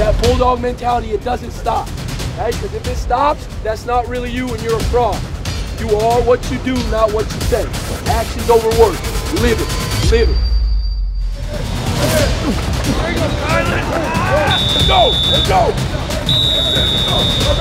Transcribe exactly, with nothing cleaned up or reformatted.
That bulldog mentality, it doesn't stop. Right? Because if it stops, that's not really you and you're a fraud. You are what you do, not what you say. Actions over words. Live it. Live it. Let's go! Let's go!